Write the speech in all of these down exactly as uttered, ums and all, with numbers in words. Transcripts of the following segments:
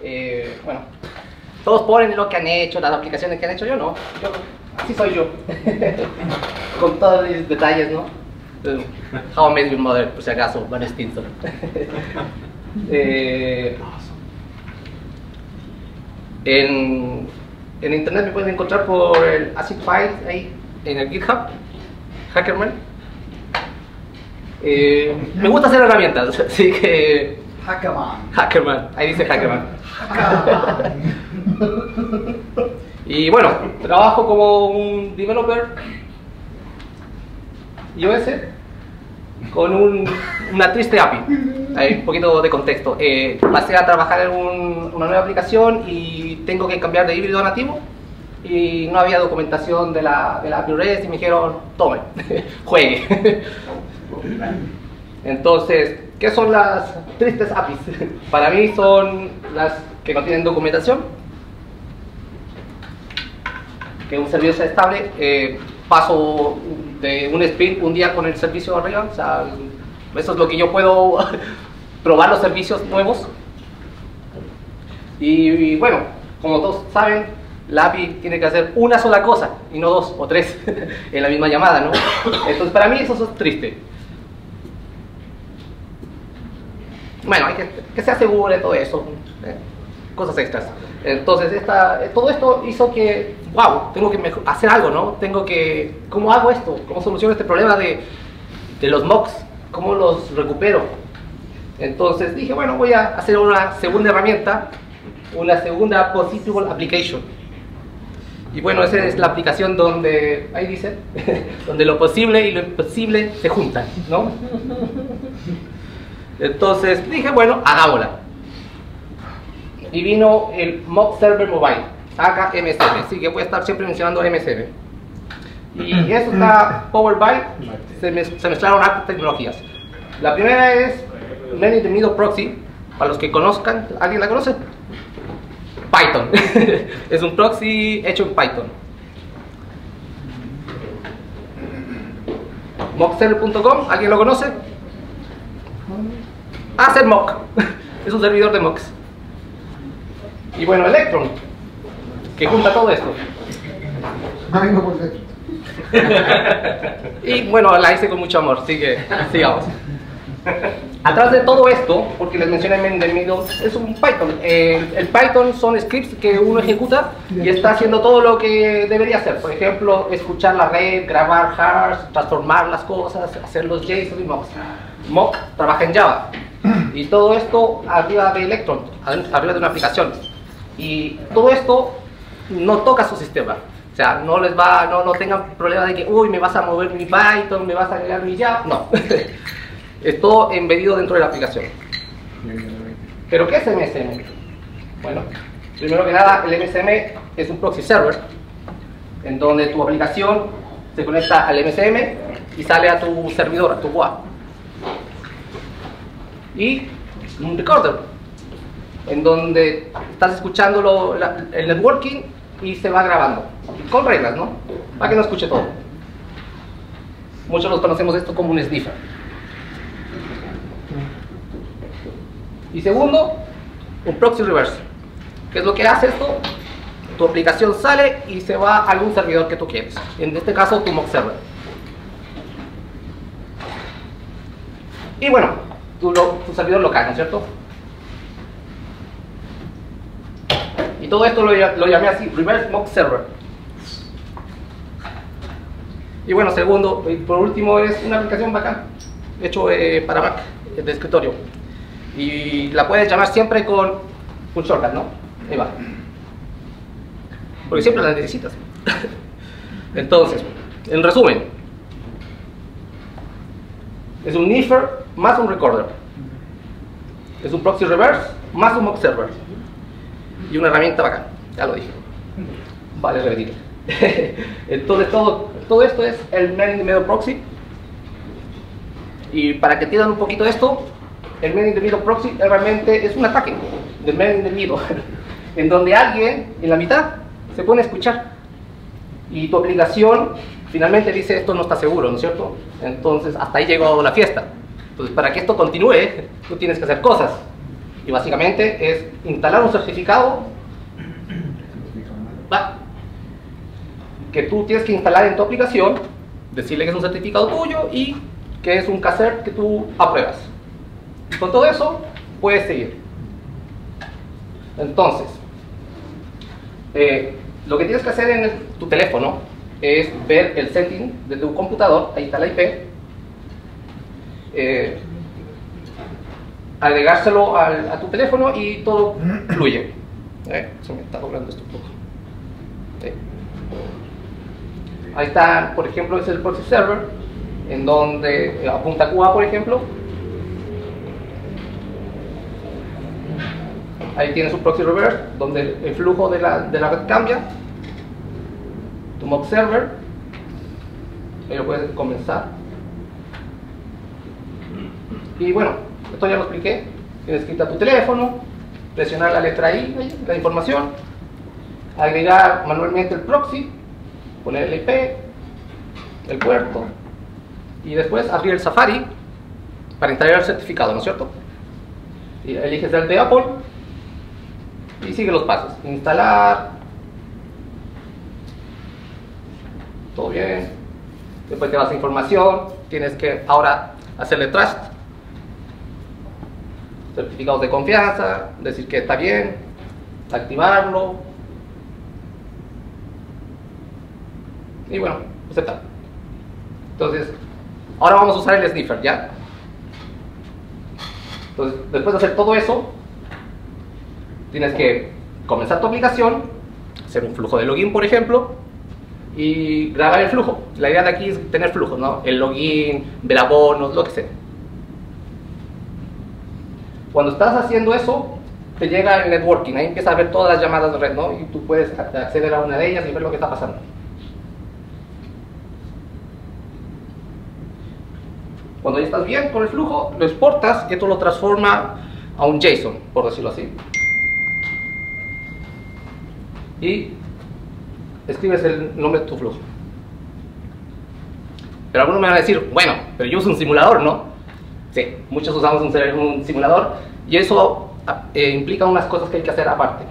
Eh, bueno, todos ponen lo que han hecho, las aplicaciones que han hecho, yo no. Yo, así soy yo. Con todos los detalles, ¿no? How I Met Your Mother, por si acaso, Barney Stinson. eh, en, en internet me pueden encontrar por el Acid File ahí en el GitHub, Hackerman. Eh, me gusta hacer herramientas, así que... Hackerman. Hackerman, ahí dice Hackerman. Y bueno, trabajo como un developer iOS con un, una triste A P I. Hay un poquito de contexto. Eh, pasé a trabajar en un, una nueva aplicación y tengo que cambiar de híbrido a nativo. Y no había documentación de la, de la A P I REST y me dijeron, tome, juegue. Entonces, ¿qué son las tristes A P Is? Para mí son las que no tienen documentación, que un servicio sea estable. Eh, paso de un sprint un día con el servicio arriba, o sea, eso es lo que yo puedo probar los servicios nuevos. Y, y bueno, como todos saben, la A P I tiene que hacer una sola cosa y no dos o tres en la misma llamada, ¿no? Entonces para mí eso es triste. Bueno, hay que que se asegure todo eso, eh, cosas extras. Entonces esta, todo esto hizo que, wow, tengo que hacer algo, ¿no? Tengo que, ¿cómo hago esto? ¿Cómo soluciono este problema de, de los mocks? ¿Cómo los recupero? Entonces dije, bueno, voy a hacer una segunda herramienta, una segunda Positable Application. Y bueno, esa es la aplicación donde, ahí dice, donde lo posible y lo imposible se juntan, ¿no? Entonces dije, bueno, hagámosla. Y vino el Mock Server Mobile, acá M S M, así que voy a estar siempre mencionando M S M. Y eso está powered by, se, mez, se mezclaron hartas tecnologías. La primera es Man in the Middle Proxy, para los que conozcan, ¿alguien la conoce? Python. Es un proxy hecho en Python. mock server punto com, ¿alguien lo conoce? Hacer mock. Es un servidor de mocks. Y bueno, Electron, que junta todo esto. Y bueno, la hice con mucho amor, así que sigamos. Atrás de todo esto, porque les mencioné en el middle, es un Python. Eh, el Python son scripts que uno ejecuta y está haciendo todo lo que debería hacer. Por ejemplo, escuchar la red, grabar hash, transformar las cosas, hacer los JSON y mocks. Mock trabaja en Java. Y todo esto arriba de Electron, arriba de una aplicación. Y todo esto no toca su sistema. O sea, no les va, no, no tengan problema de que, uy, me vas a mover mi Python, me vas a agregar mi Java. No. Es todo embedido dentro de la aplicación. ¿Pero qué es M S M? Bueno, primero que nada, el M S M es un proxy server en donde tu aplicación se conecta al M S M y sale a tu servidor, a tu W A V. Y un recorder en donde estás escuchando lo, la, el networking y se va grabando con reglas, ¿no? Para que no escuche todo. Muchos los conocemos esto como un sniffer. Y segundo, un proxy reverse. ¿Qué es lo que hace esto? Tu aplicación sale y se va a algún servidor que tú quieres. En este caso, tu mock server. Y bueno, tu, lo, tu servidor local, ¿no es cierto? Y todo esto lo, lo llamé así, reverse mock server. Y bueno, segundo, y por último, es una aplicación bacán, hecho eh, para Mac, de escritorio. Y la puedes llamar siempre con un shortcut, ¿no? Ahí va. Porque siempre la necesitas. Entonces, en resumen, es un sniffer más un recorder. Es un proxy reverse más un mock server. Y una herramienta bacán, ya lo dije. Vale repetir. Entonces, todo, todo esto es el Man in the Middle Proxy. Y para que entiendan un poquito esto, el Man in the Middle Proxy realmente es un ataque del Man in the Middle, en donde alguien en la mitad se pone a escuchar y tu aplicación finalmente dice esto no está seguro, ¿no es cierto? Entonces hasta ahí llegó la fiesta. Entonces para que esto continúe, tú tienes que hacer cosas. Y básicamente es instalar un certificado ¿va? que tú tienes que instalar en tu aplicación, decirle que es un certificado tuyo y que es un cassette que tú apruebas. Con todo eso puedes seguir. Entonces, eh, lo que tienes que hacer en el, tu teléfono es ver el setting de tu computador, ahí está la I P, eh, agregárselo al, a tu teléfono y todo fluye. Eh, se me está doblando esto un poco. Sí. Ahí está, por ejemplo, es el proxy server, en donde eh, apunta a Cuba, por ejemplo. Ahí tienes un proxy reverse, donde el flujo de la, de la red cambia. Tu mock server, ahí lo puedes comenzar. Y bueno, esto ya lo expliqué. Tienes que ir a tu teléfono, presionar la letra I, la información, agregar manualmente el proxy, poner el I P, el puerto, y después abrir el Safari para instalar el certificado, ¿no es cierto? Y eliges el de Apple y sigue los pasos. Instalar, todo bien. Después te vas a información, tienes que ahora hacerle trust, certificados de confianza, decir que está bien, activarlo y bueno, aceptar. Entonces, ahora vamos a usar el sniffer, ¿ya? Entonces, después de hacer todo eso, tienes que comenzar tu aplicación, hacer un flujo de login, por ejemplo, y grabar el flujo. La idea de aquí es tener flujos, ¿no? El login, ver abonos, lo que sea. Cuando estás haciendo eso, te llega el networking, ahí empiezas a ver todas las llamadas de red, ¿no? Y tú puedes acceder a una de ellas y ver lo que está pasando. Cuando ya estás bien con el flujo, lo exportas y esto lo transforma a un JSON, por decirlo así. Y escribes el nombre de tu flujo. Pero algunos me van a decir, bueno, pero yo uso un simulador, ¿no? Sí, muchos usamos un, un simulador y eso eh, implica unas cosas que hay que hacer aparte.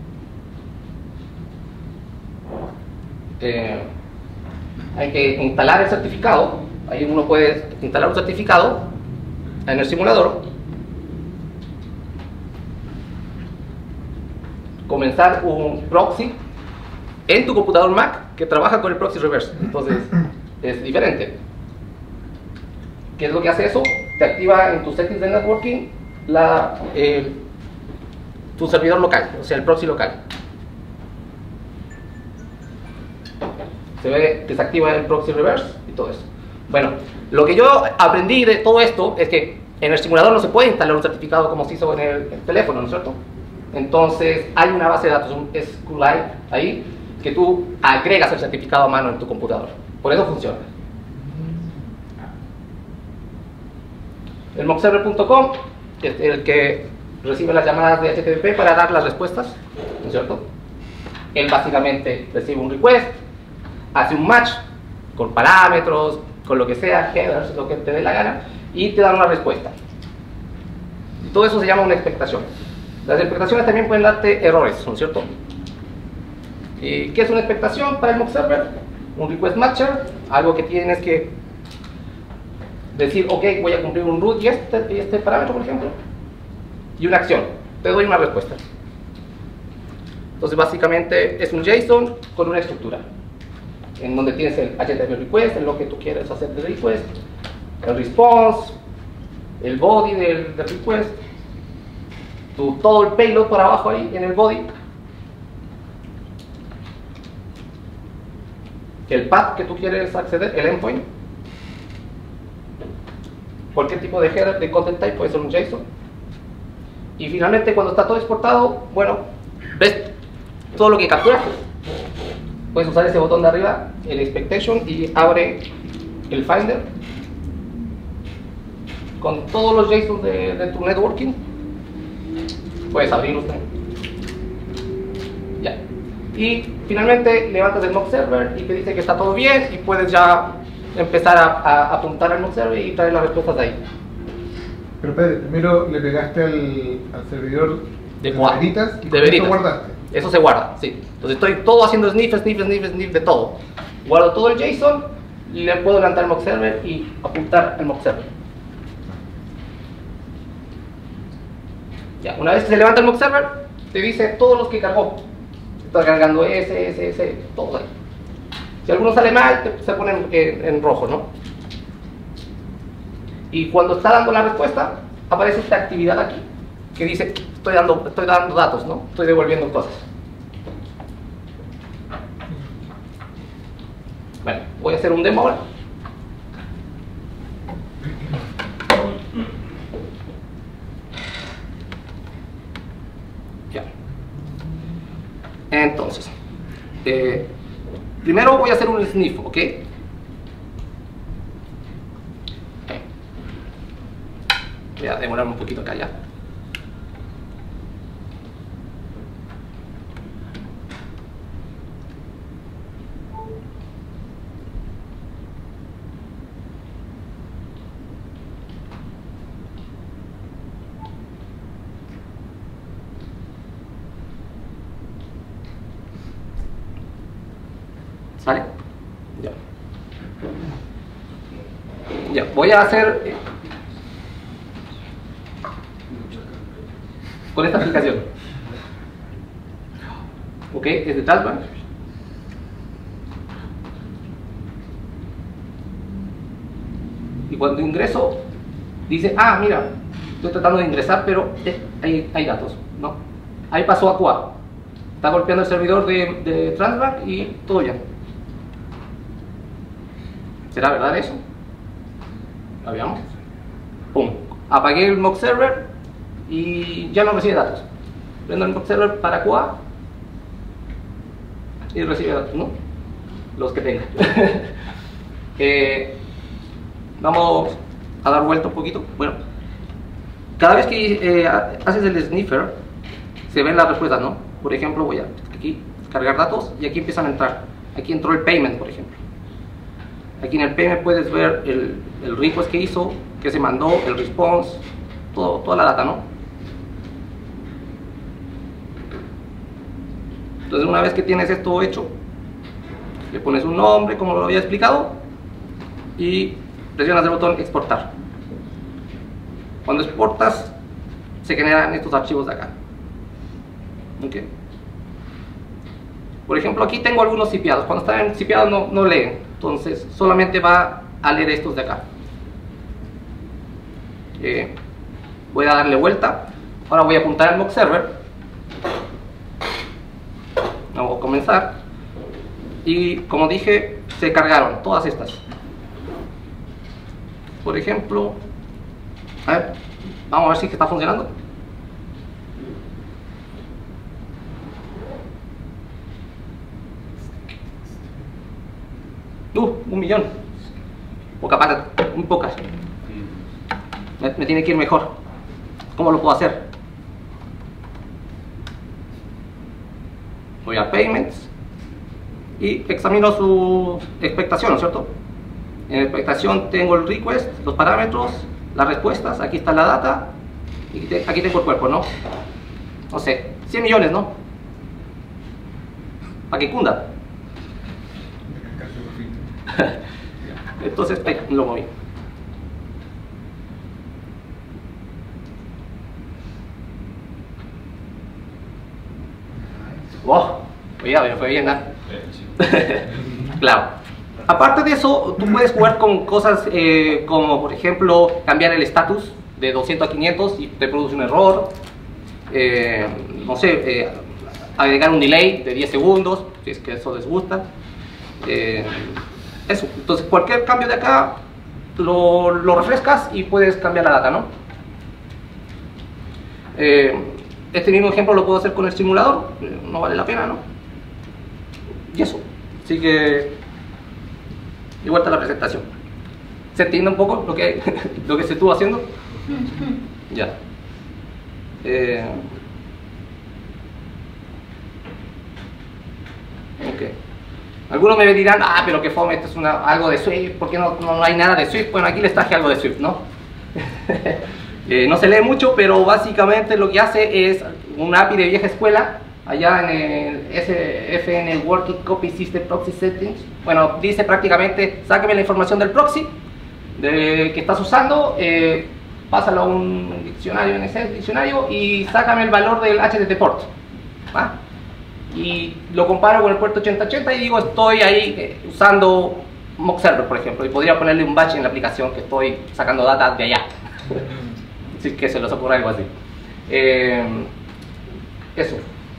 Eh, hay que instalar el certificado. Ahí uno puede instalar un certificado en el simulador, comenzar un proxy en tu computador Mac que trabaja con el proxy reverse. Entonces es diferente. ¿Qué es lo que hace eso? Te activa en tus settings de networking la, eh, tu servidor local, o sea, el proxy local. Se ve que se activa el proxy reverse y todo eso. Bueno, lo que yo aprendí de todo esto es que en el simulador no se puede instalar un certificado como se hizo en el, el teléfono, ¿no es cierto? Entonces hay una base de datos, un SQLite ahí, que tú agregas el certificado a mano en tu computador. Por eso funciona. El mockserver punto com es el que recibe las llamadas de H T T P para dar las respuestas, ¿no es cierto? Él básicamente recibe un request, hace un match con parámetros, con lo que sea, headers, lo que te dé la gana, y te da una respuesta. Y todo eso se llama una expectación. Las expectaciones también pueden darte errores, ¿no es cierto? ¿Y qué es una expectación para el mock server? Un request matcher, algo que tienes que decir, ok, voy a cumplir un root y este, y este parámetro, por ejemplo, y una acción, te doy una respuesta. Entonces básicamente es un JSON con una estructura, en donde tienes el H T T P request, en lo que tú quieres hacer de request, el response, el body del, del request, tu, todo el payload por abajo ahí en el body, el path que tú quieres acceder, el endpoint, cualquier tipo de header de content type puede ser un JSON, y finalmente cuando está todo exportado, bueno, ves todo lo que capturaste. Puedes usar ese botón de arriba, el expectation, y abre el Finder con todos los JSON de, de tu networking. Puedes abrirlos también. Ya. Y finalmente levantas el mock server y te dice que está todo bien y puedes ya empezar a, a apuntar al mock server y traer las respuestas de ahí. Pero Pedro, primero le pegaste al, al servidor de, de de Veritas y de eso Veritas. guardaste. Eso se guarda, sí. Entonces estoy todo haciendo sniff, sniff, sniff, sniff de todo. Guardo todo el JSON y le puedo levantar el mock server y apuntar al mock server. Ya, una vez que se levanta el mock server, te dice todos los que cargó. Está cargando ese, ese, ese, todo ahí. Si alguno sale mal, te, se pone en, en, en rojo, ¿no? Y cuando está dando la respuesta, aparece esta actividad aquí, que dice, estoy dando, estoy dando datos, ¿no? Estoy devolviendo cosas. Bueno, voy a hacer un demo ahora. Ya. Entonces, eh, primero voy a hacer un sniff, ¿ok? Voy a demorarme un poquito acá ya. ¿Sale? Ya. Ya, voy a hacer eh, con esta aplicación. Ok, es de Transbank. Y cuando ingreso, dice, ah, mira, estoy tratando de ingresar, pero eh, hay, hay datos, ¿no? Ahí pasó a Q A. Está golpeando el servidor de, de Transbank y todo bien. ¿Será verdad eso? La veamos. Pum. Apagué el mock server y ya no recibe datos. Prendo el mock server para Q A y recibe datos, ¿no? Los que tenga. eh, vamos a dar vuelta un poquito. Bueno, cada vez que eh, haces el sniffer, se ven las respuestas, ¿no? Por ejemplo, voy a aquí cargar datos y aquí empiezan a entrar. Aquí entró el payment, por ejemplo. Aquí en el payment puedes ver el, el request que hizo, que se mandó, el response, todo, toda la data, ¿no? Entonces, una vez que tienes esto hecho, le pones un nombre, como lo había explicado, y presionas el botón exportar. Cuando exportas, se generan estos archivos de acá. ¿Okay? Por ejemplo, aquí tengo algunos zipeados. Cuando están zipeados no, no leen. Entonces, solamente va a leer estos de acá. Eh, voy a darle vuelta. Ahora voy a apuntar al mock server. Vamos a comenzar. Y como dije, se cargaron todas estas. Por ejemplo, a ver, vamos a ver si está funcionando. Uh, un millón. Poca pata, muy pocas. Me, me tiene que ir mejor. ¿Cómo lo puedo hacer? Voy a Payments y examino su expectación, ¿no es cierto? En expectación tengo el request, los parámetros, las respuestas, aquí está la data y te, aquí tengo el cuerpo, ¿no? No sé, cien millones, ¿no? Para que cunda. Entonces ahí lo moví. Wow, oye, me fue bien, ¿no? Claro. Aparte de eso, tú puedes jugar con cosas eh, como, por ejemplo, cambiar el estatus de doscientos a quinientos y te produce un error. Eh, no sé, eh, agregar un delay de diez segundos, si es que eso les gusta. Eh, eso, entonces cualquier cambio de acá lo, lo refrescas y puedes cambiar la data, ¿no? Eh, este mismo ejemplo lo puedo hacer con el simulador, no vale la pena, ¿no? Y eso, así que y vuelta a la presentación. ¿Se entiende un poco lo que, lo que se estuvo haciendo? Ya. Eh, ok. Algunos me dirán, ah, pero que fome, esto es una, algo de Swift, ¿por qué no, no hay nada de Swift? Bueno, aquí les traje algo de Swift, ¿no? Eh, no se lee mucho, pero básicamente lo que hace es un A P I de vieja escuela, allá en el S F N Working Copy System Proxy Settings. Bueno, dice prácticamente, sáqueme la información del proxy de, que estás usando, eh, pásalo a un diccionario en ese diccionario y sácame el valor del H T T P port. ¿Va? Y lo comparo con el puerto ochenta ochenta y digo, estoy ahí eh, usando mock server, por ejemplo, y podría ponerle un batch en la aplicación que estoy sacando data de allá. Si es que se les ocurre algo así. Eh, eso.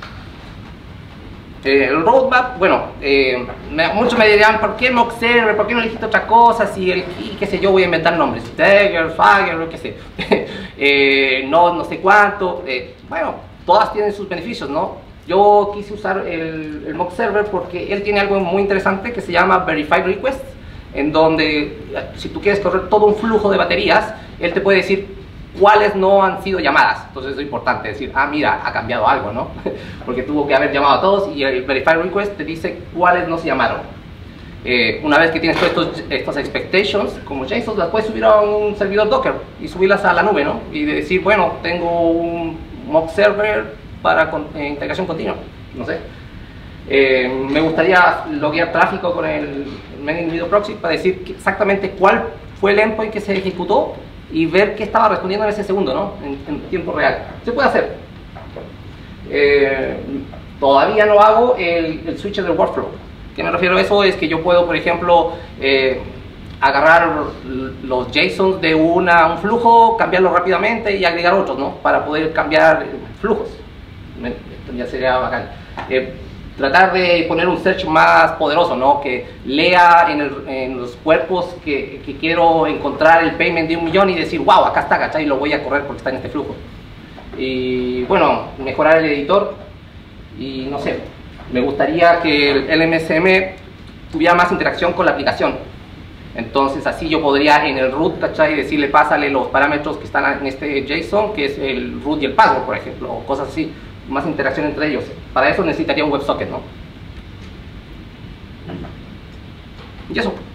Eh, el roadmap, bueno, eh, me, muchos me dirán, ¿por qué mock server? ¿Por qué no elegiste otra cosa? Si el, y qué sé yo, voy a inventar nombres, Stagger, Fagger, qué sé. eh, no, no sé cuánto. Eh, bueno, todas tienen sus beneficios, ¿no? Yo quise usar el, el mock server porque él tiene algo muy interesante que se llama Verified Request, en donde si tú quieres correr todo un flujo de baterías, él te puede decir cuáles no han sido llamadas. Entonces es importante decir, ah, mira, ha cambiado algo, ¿no? Porque tuvo que haber llamado a todos y el Verified Request te dice cuáles no se llamaron. Eh, una vez que tienes todas estas expectations, como JSON, las puedes subir a un servidor Docker y subirlas a la nube, ¿no? Y decir, bueno, tengo un mock server para con, eh, integración continua, no sé. Eh, me gustaría loguear tráfico con el main video proxy para decir exactamente cuál fue el endpoint que se ejecutó y ver qué estaba respondiendo en ese segundo, ¿no? En, en tiempo real. Se puede hacer. Eh, todavía no hago el, el switcher del workflow. ¿Qué me refiero a eso? Es que yo puedo, por ejemplo, eh, agarrar los JSONs de una, un flujo, cambiarlo rápidamente y agregar otros, ¿no? Para poder cambiar flujos. Esto ya sería bacán. Eh, tratar de poner un search más poderoso, ¿no? Que lea en, el, en los cuerpos que, que quiero encontrar el payment de un millón y decir, wow, acá está, ¿cachai? Y lo voy a correr porque está en este flujo. Y bueno, mejorar el editor y no sé, me gustaría que el L M S M tuviera más interacción con la aplicación. Entonces así yo podría en el root, ¿cachai? Decirle, pásale los parámetros que están en este JSON, que es el root y el password, por ejemplo, o cosas así, más interacción entre ellos. Para eso necesitaría un WebSocket, ¿no? Y eso.